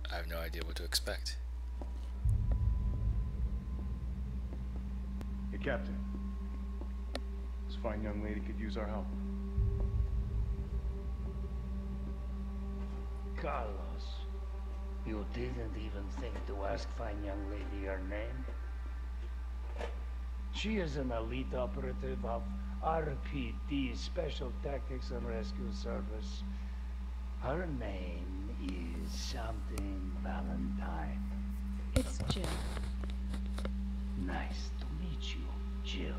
I have no idea what to expect. Hey, Captain. This fine young lady could use our help. Carlos, you didn't even think to ask fine young lady her name? She is an elite operative of RPD, Special Tactics and Rescue Service. Her name is something Valentine. It's Jill. Nice to meet you, Jill.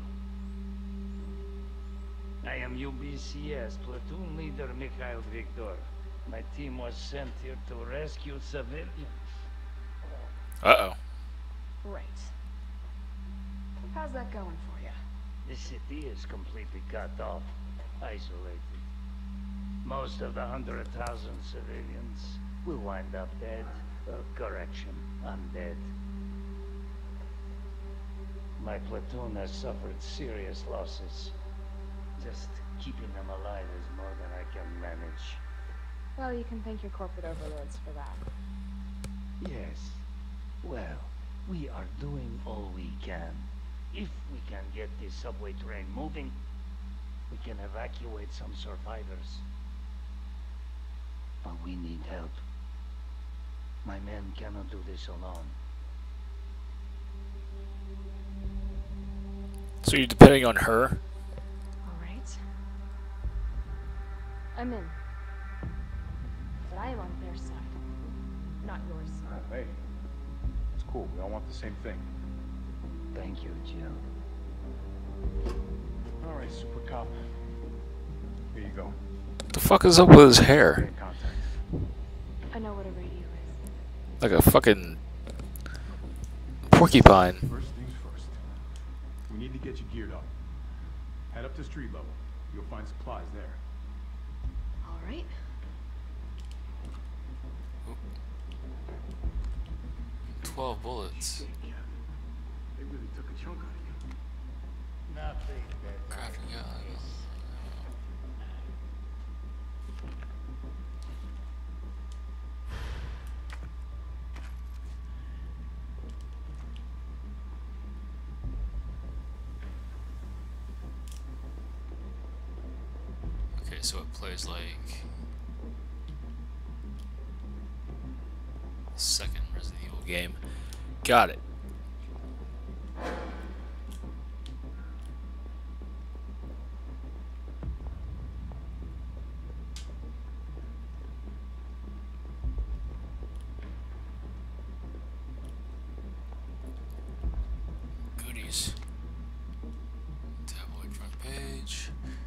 I am UBCS Platoon Leader Mikhail Viktor. My team was sent here to rescue civilians. Uh-oh. Right. How's that going for you? The city is completely cut off, isolated. Most of the 100,000 civilians will wind up dead. Correction, undead. My platoon has suffered serious losses. Just keeping them alive is more than I can manage. Well, you can thank your corporate overlords for that. Yes. Well, we are doing all we can. If we can get this subway train moving, we can evacuate some survivors. But we need help. My men cannot do this alone. So you're depending on her? All right. I'm in. But I am on their side, not yours. Hey, it's cool. We all want the same thing. Thank you, Jill. All right, Super Cop. Here you go. What the fuck is up with his Stay hair? in contact. I know what a radio is. Like a fucking porcupine. First things first. We need to get you geared up. Head up to street level. You'll find supplies there. All right. 12 bullets. Shit, Cap. They really took a chunk out of you. Nothing that Crafting gun. Okay, so it plays like second Resident Evil game. Got it. Goodies. Tabloid front page.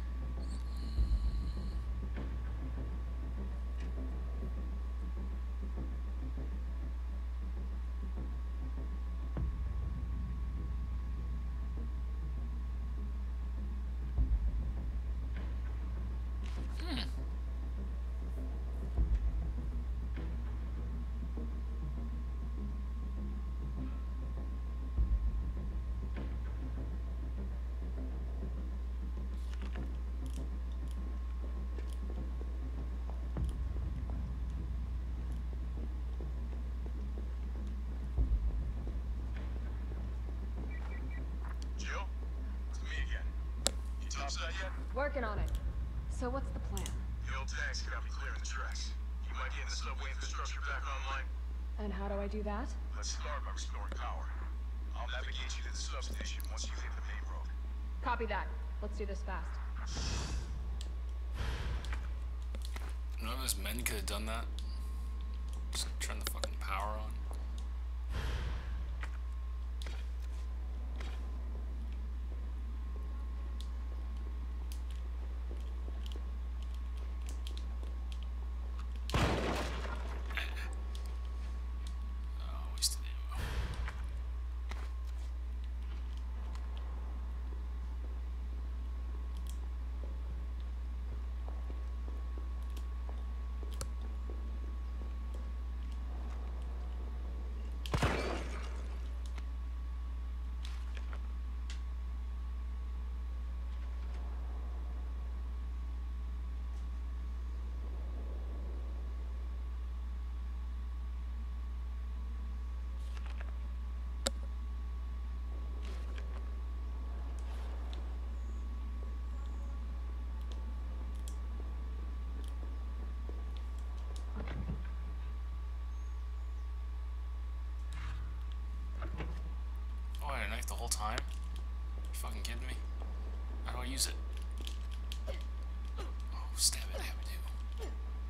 Jill? It's me again. You topside yet? Working on it. So what's the plan? The old tanks got me clearing the tracks. You might get the subway infrastructure back online. And how do I do that? Let's start by restoring power. I'll navigate you to the substation once you hit the main road. Copy that. Let's do this fast. None of those men could have done that. Just turn the fucking power on. Oh, wasted ammo. kidding me? How do I use it? Oh, stab it, have it do.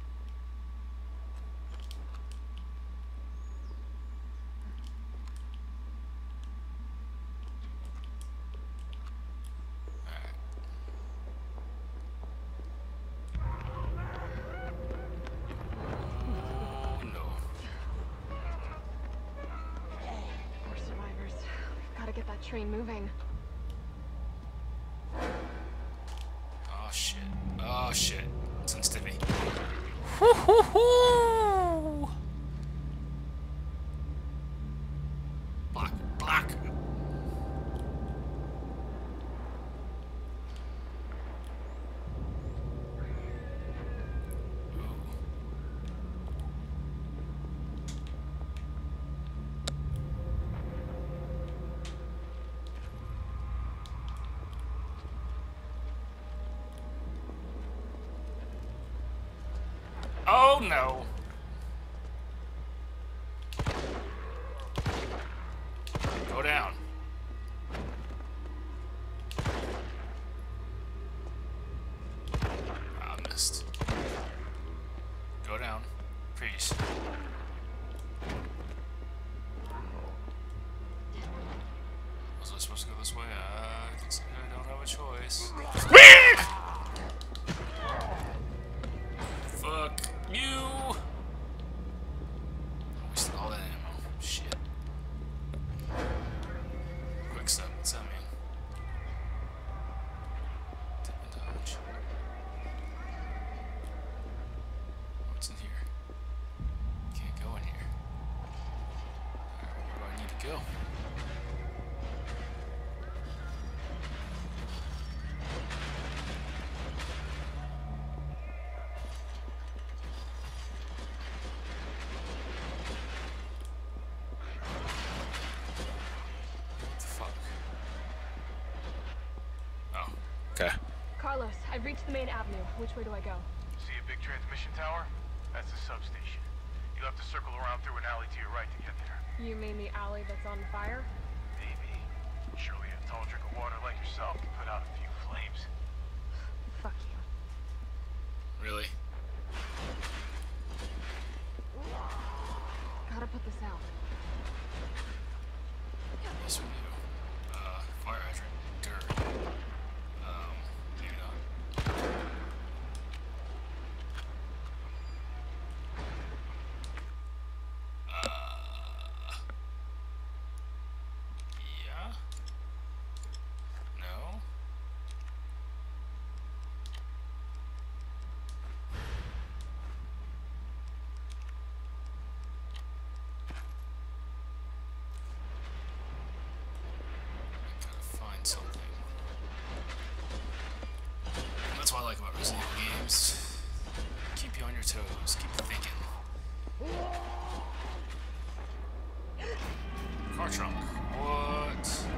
Oh no. Poor survivors. We've got to get that train moving. Oh shit. Oh shit. Sensitivity. Block. Block. Oh no. Go down. I missed. Go down. Please. Was I supposed to go this way? I can see I don't have a choice. Fuck you! Wasted all that ammo. Shit. Quick step, what's that mean? Tip and dodge. What's in here? Can't go in here. Alright, where do I need to go? What the fuck? Oh, okay. Carlos, I've reached the main avenue. Which way do I go? See a big transmission tower? That's the substation. You'll have to circle around through an alley to your right to get there. You mean the alley that's on fire? Maybe. Surely a tall drink of water like yourself can put out a few flames. Fuck you. Really? Gotta put this out. Yes, we do. Fire hydrant. Dirt. Maybe not. Yeah? No? Gotta find something. That's what I like about Resident Evil games. Keep you on your toes. Keep you thinking. Car trunk. What?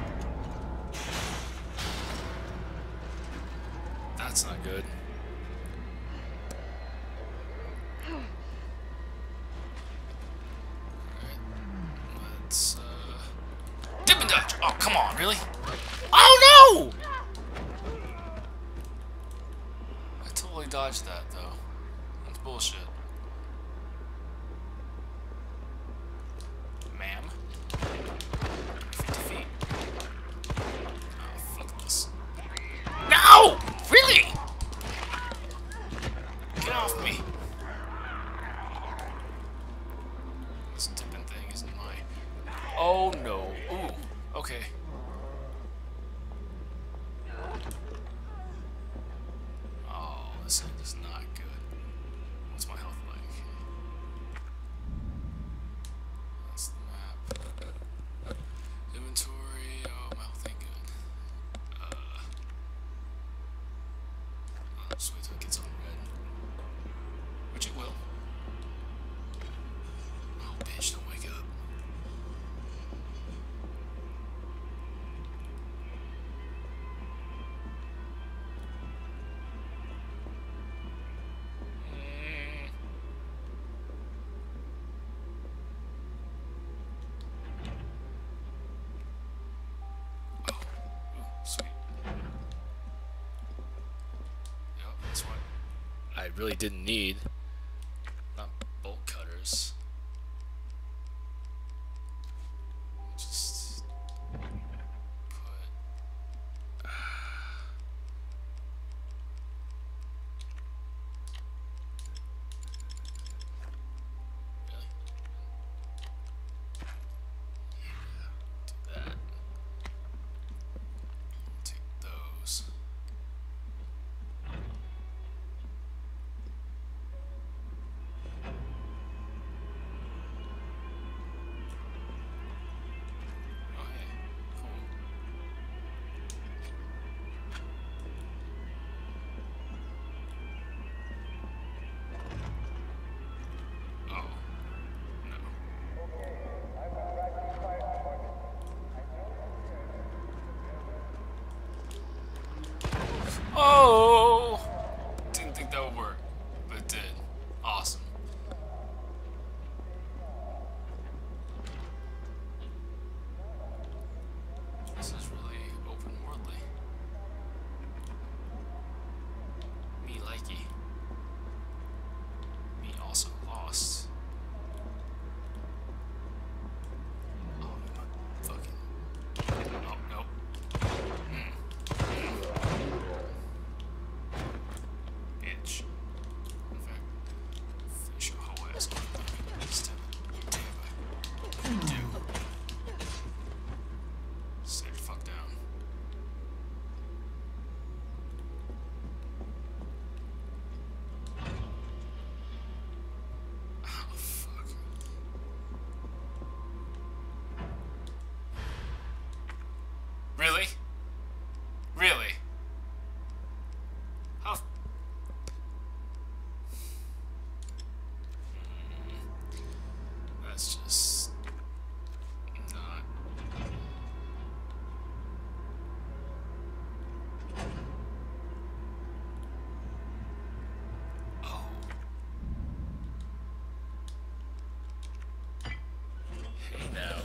That's not good. Alright. Let's, dip and dodge! Oh, come on, really? Oh, no! I totally dodged that, though. That's bullshit. Ma'am? 50 feet. Oh, fuck this. No! Really? Get off me. This dipping thing isn't my... Oh, no. Ooh, okay. Oh, this end is not good. What's my health like? That's the map. Inventory. Oh, my health ain't good. I'll just wait till it gets on red. Which it will. Oh, bitch, don't wake up. I really didn't need. Not bolt cutters. Just put. Really? Yeah, do that. Take those. Oh yeah, cool. Oh, no. Oh! Didn't think that would work, but it did. Awesome. This is really open worldly. Me likey. Me also lost. Oh, fucking. Oh, nope. Bitch. In fact, finish your whole ass off this time. Damn. Do. Stay the fuck down. Oh, fuck. Really? Really? How? That's just not. Oh. Hey now.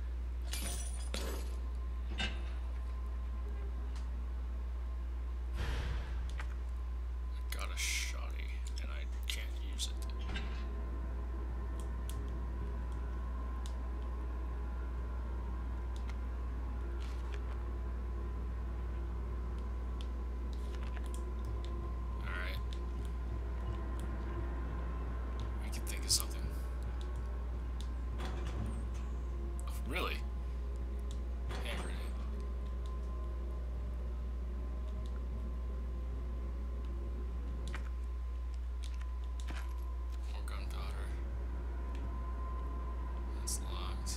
I got a shotty and I can't use it. Alright. We can think of something. Oh, really? Hand grenade. More gunpowder. It's locked.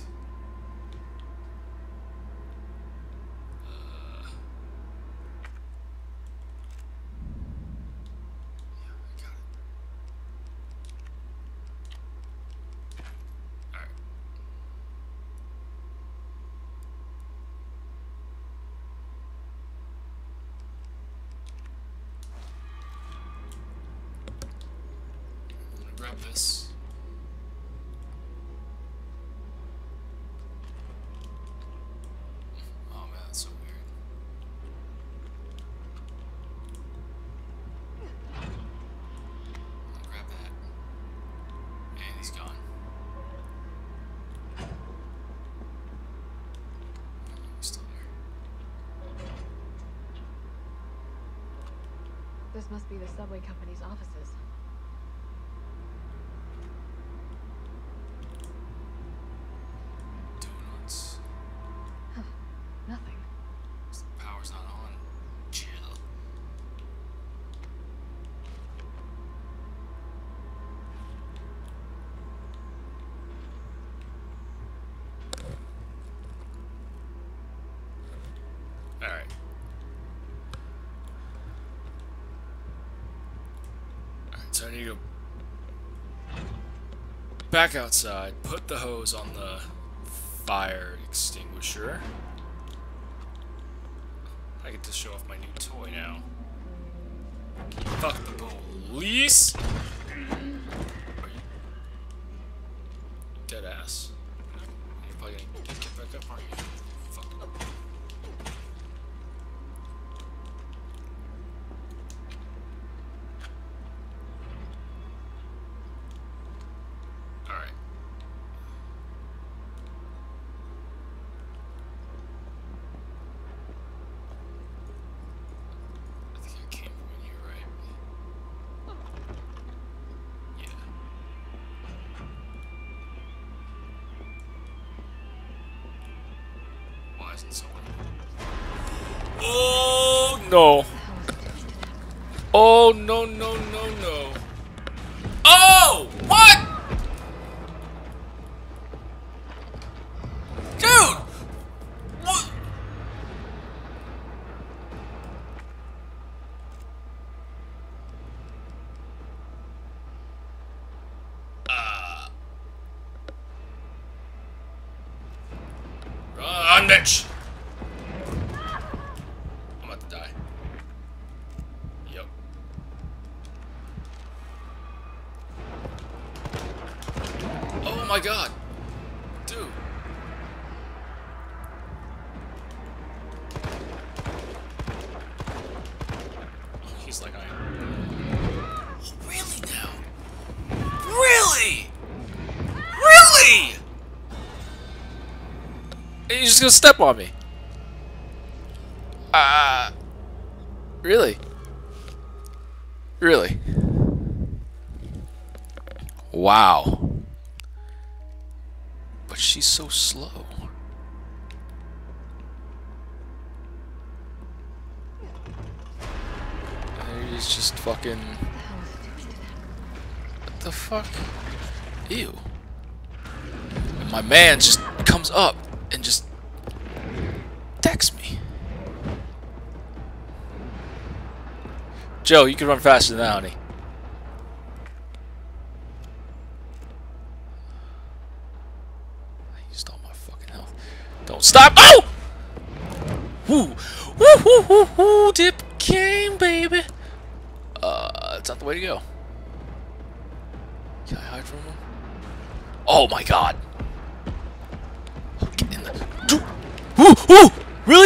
Yeah, I got it. Alright. I'm gonna grab this. Oh man, that's so weird. I'll grab that. And he's gone. He's still there. This must be the subway company's offices. Donuts. Nothing. The power's not on. Chill. Alright. Alright, so I need to go back outside, put the hose on the fire extinguisher. I get to show off my new toy now. Fuck the police! Are you dead ass? You're probably gonna get back up, aren't you? Fuck. Oh no! Oh no no no no! Oh! What? Dude! What? Run, bitch! I'm about to die. Yep. Oh my god! Dude! He's like, I am. Really now? Really? Really? And you're just gonna step on me? Really? Really? Wow. But she's so slow. And he's just fucking... What the fuck? Ew. And my man just comes up and just texts me. Joe, you can run faster than that, honey. I used all my fucking health. Don't stop! Oh! Woo! Woo woo woo woo! Dip game, baby! That's not the way to go. Can I hide from him? Oh my god! Get in the... Woo! Woo! Really?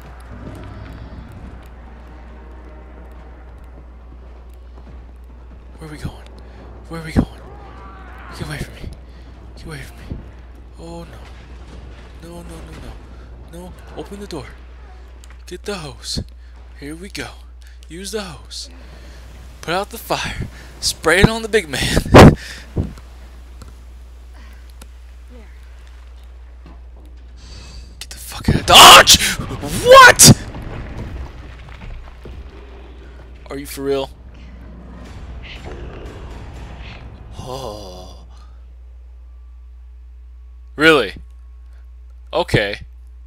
Where are we going? Where are we going? Get away from me. Get away from me. Oh no. No, no, no, no. No, open the door. Get the hose. Here we go. Use the hose. Put out the fire. Spray it on the big man. Get the fuck out of Dodge! What? Are you for real? Oh. Really? Okay.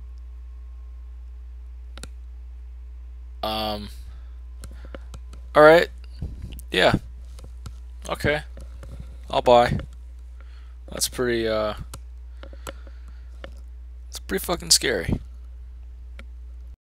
Alright. Yeah. Okay. I'll buy. That's pretty, it's pretty fucking scary.